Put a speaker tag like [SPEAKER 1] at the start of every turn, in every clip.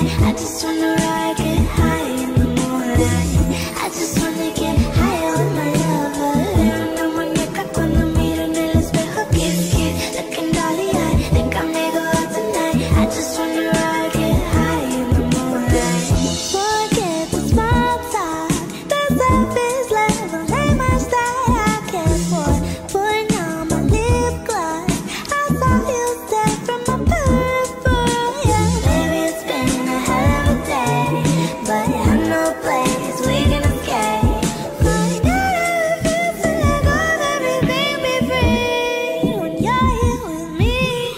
[SPEAKER 1] tonight. I just wanna ride, get high in the moonlight. I just wanna get higher with my lover. Pero una muñeca cuando miro en el espejo. Kiss, kiss, looking dolly eye. Think I may go out tonight. I just wanna ride, get high in the moonlight. Forget the small talk, the surface level ain't much that I care for. Putting on my lip gloss, I saw you step from my peripheral, yeah. Baby, it's been a hell of a day, but I know a place we can escape. Find out how it feels to let go of everything, be free when you're here with me.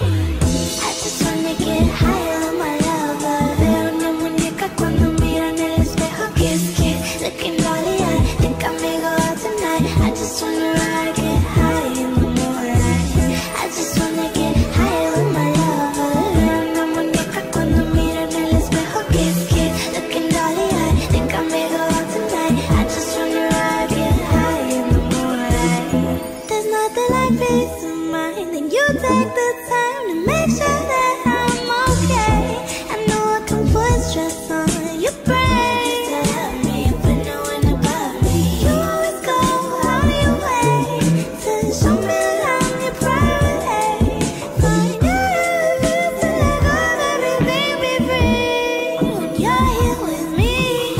[SPEAKER 1] I just wanna get higher with my lover. Veo una muñeca cuando miro en el espejo. Kiss, kiss, looking dolly eye. Think I may go out tonight. I just wanna ride, get high in the moonlight. I just wanna get higher with my lover. Veo una muñeca cuando miro en el espejo. Kiss, kiss, looking dolly eye. Think I may go out tonight. I just wanna ride, get high in the moonlight. There's nothing like peace of mind, and you take the time to make sure that I'm okay. I know I can put stress on your brain. You still help me, but no one above me. You always go out of your way to show me that I'm your priority. Find out how it feels to let go of everything, be free when you're here with me.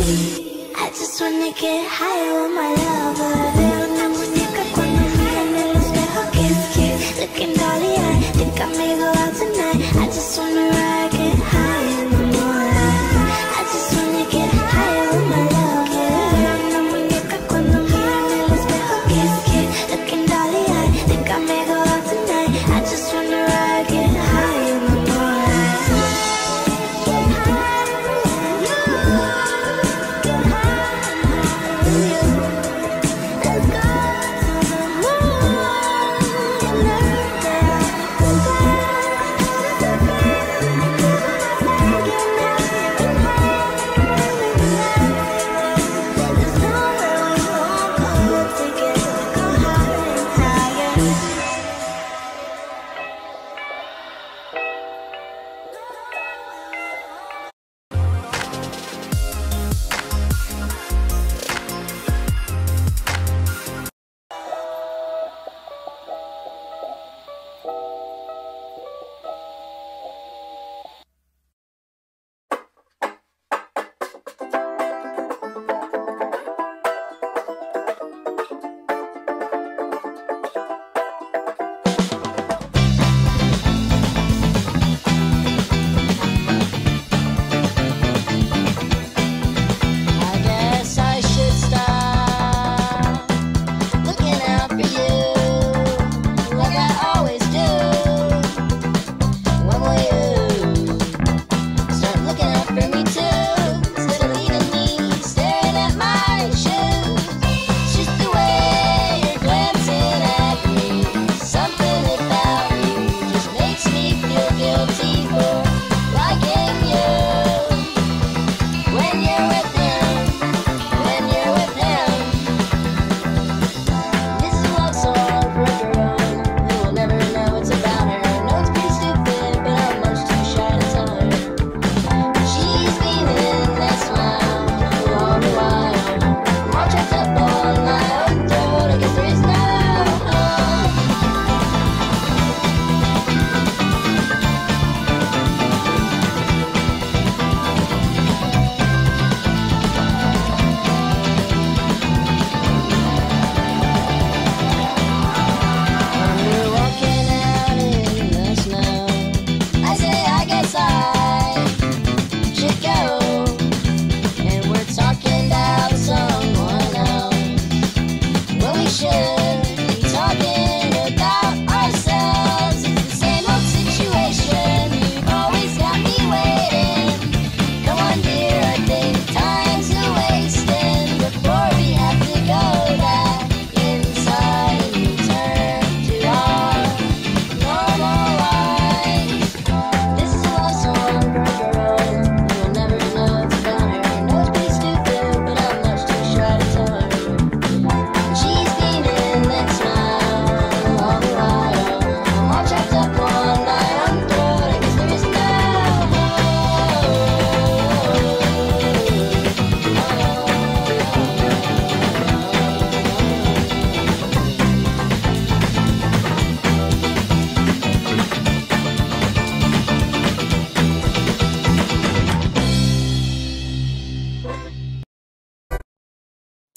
[SPEAKER 1] I just wanna get higher with my lover. Veo una muñeca cuando miro en el espejo. Kiss, kiss, looking dolly eye. Think I may go out tonight. I just wanna ride, get high in the moonlight. I just wanna get higher with my lover. Veo una muñeca cuando miro en el espejo. Kiss, kiss, looking dolly eye. Think I may go out tonight. I just wanna ride, get high in the moonlight. Get high with you. Get high with you.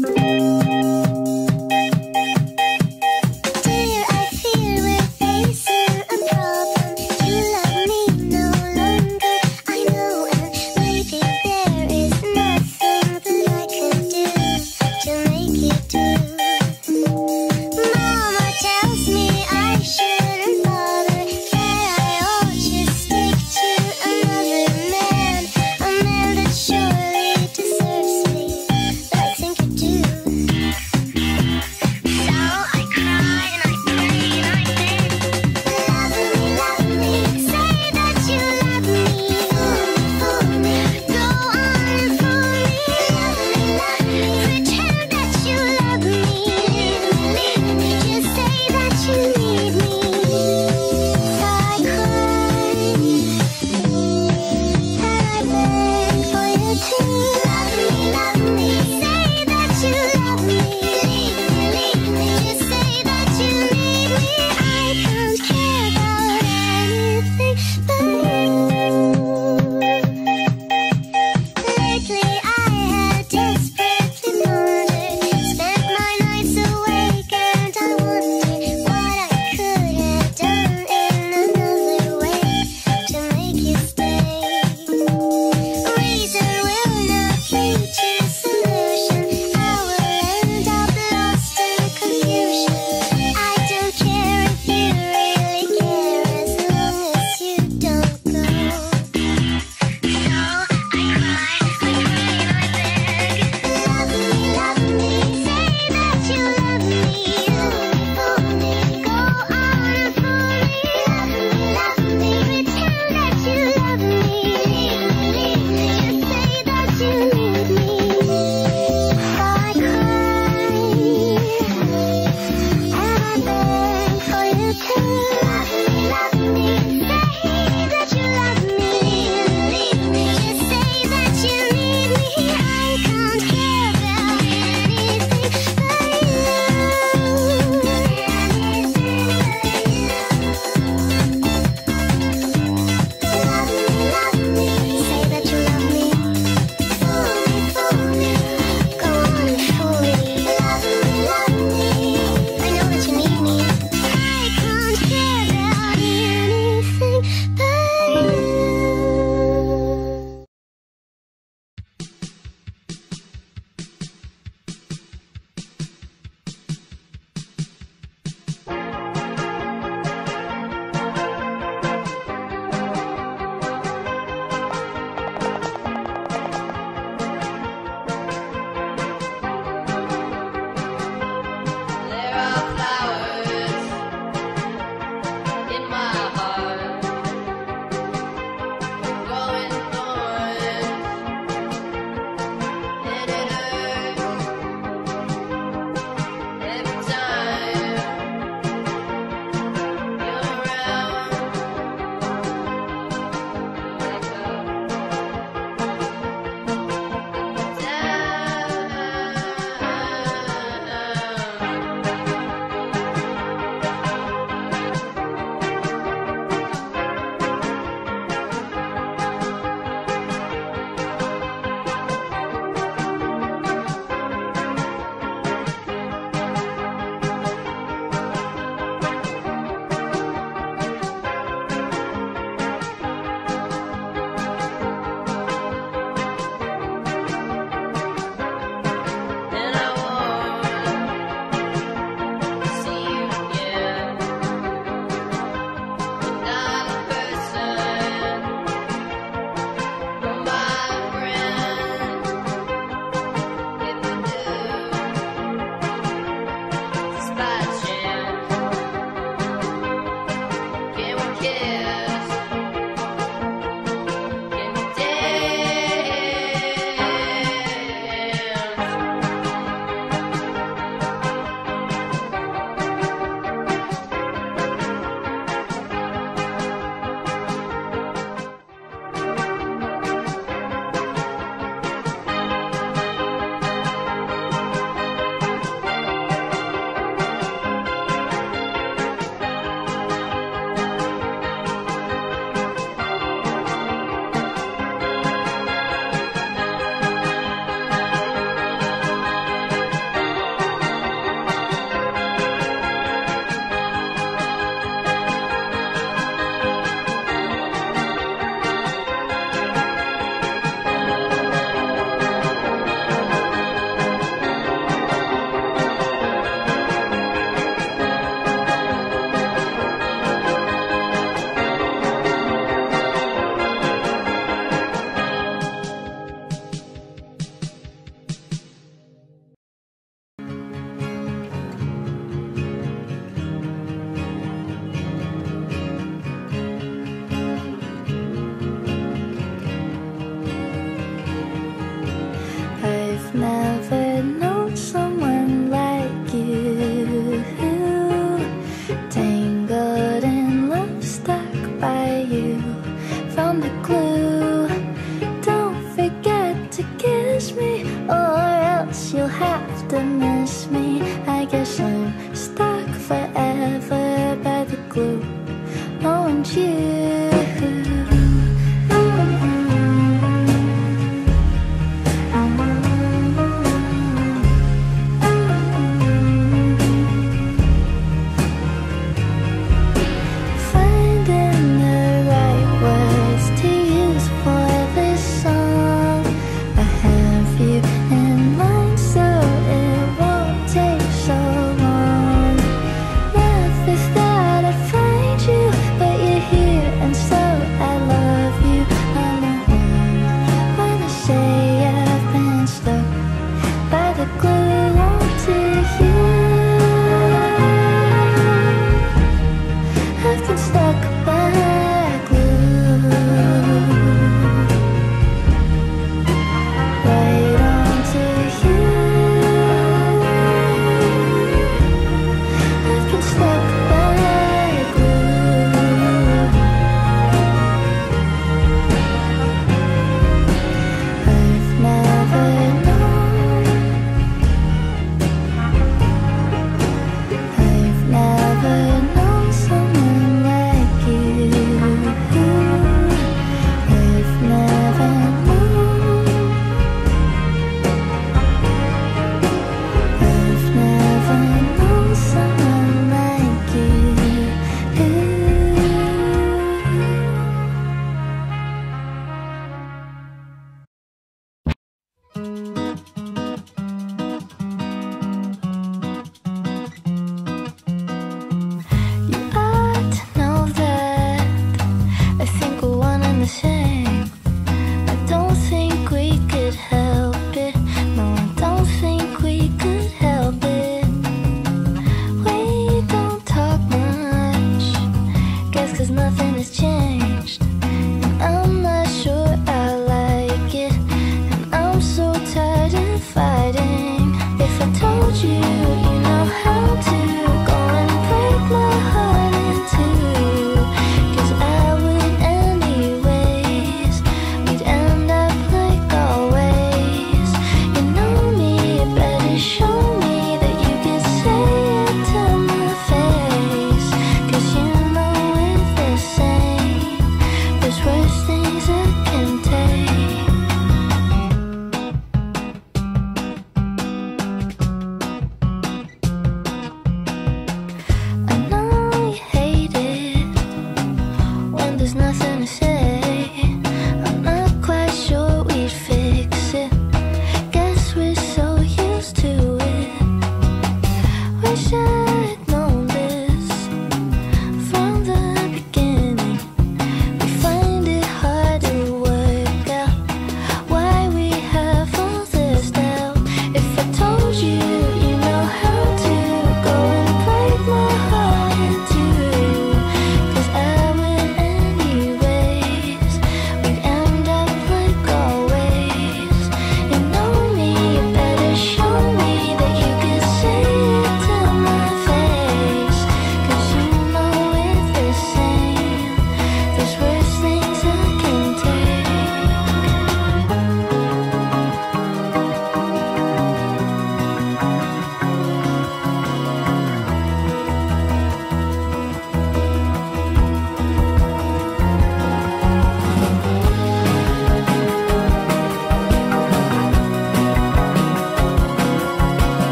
[SPEAKER 1] Dear, I fear we're facing a problem. You love me no longer, I know, and maybe there is nothing that I can do to make you do. Mama tells me I shouldn't bother, that I ought to stick to another man, a man that surely deserves me, but I think I do.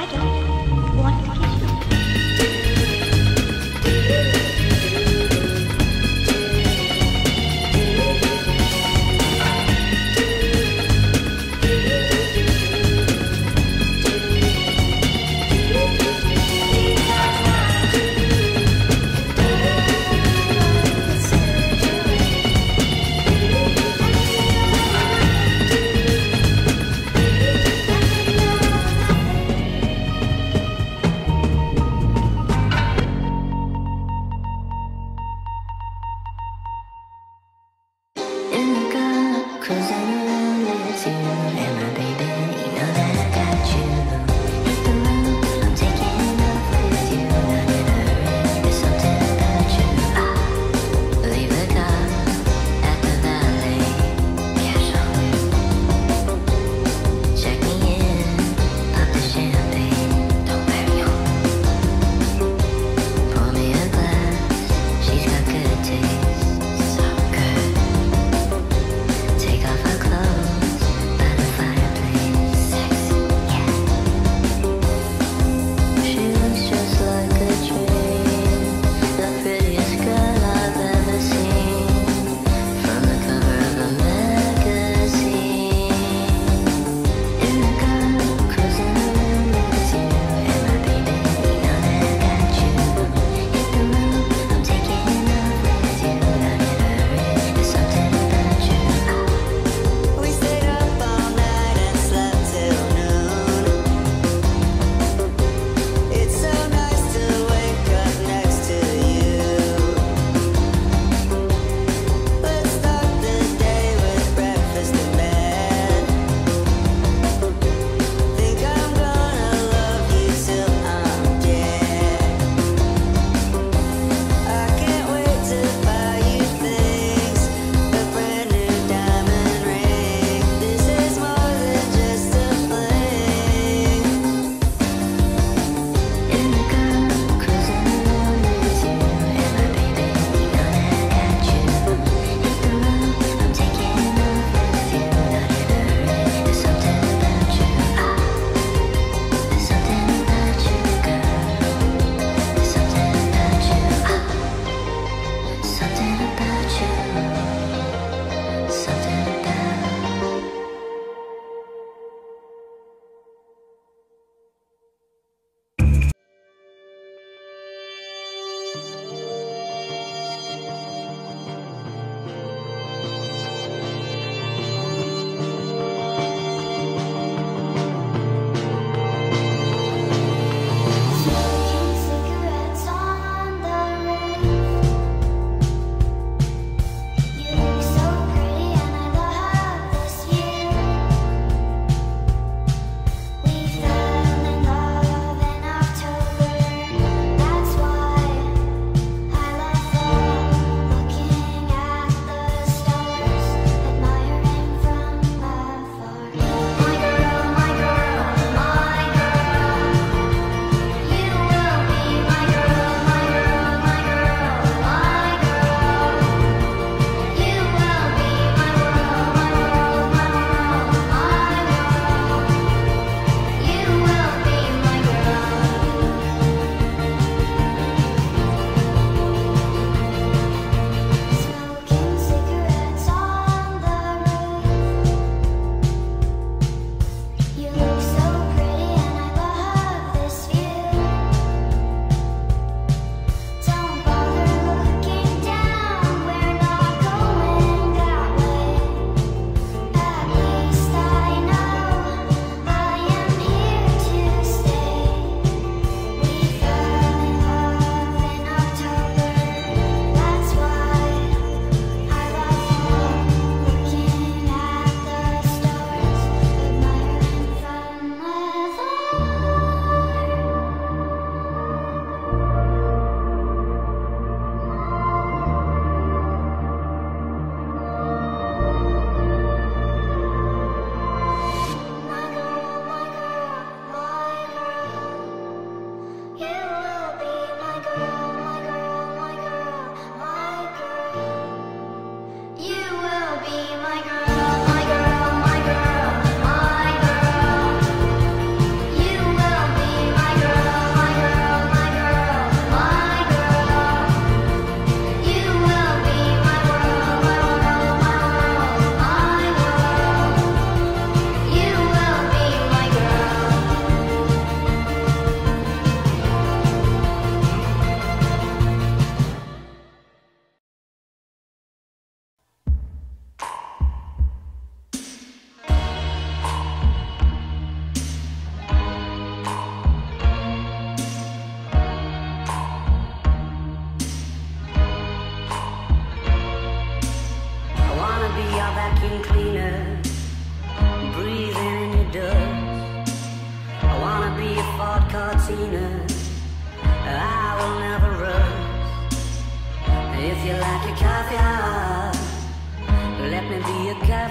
[SPEAKER 1] don't want to kiss you.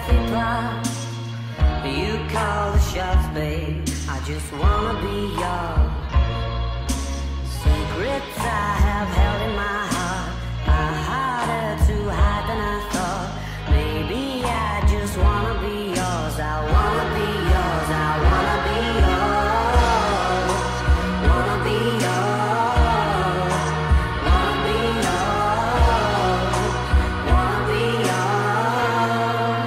[SPEAKER 2] occupied. You call the shots, babe. I just wanna be yours. Secrets I have held in my heart are harder to hide than I thought. Maybe I just wanna be yours. I wanna be yours. I wanna be yours. Wanna be yours. Wanna be yours. Wanna be yours.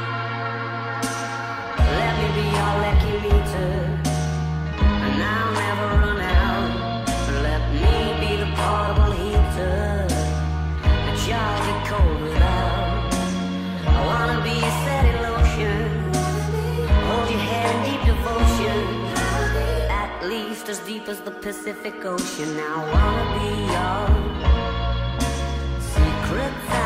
[SPEAKER 2] Let me be your lucky meter, and I'll never run out. Let me be the portable heater that y'all get cold without. I wanna be a steady lotion, hold your head in deep devotion, at least as deep as the Pacific Ocean. I wanna be your secrets.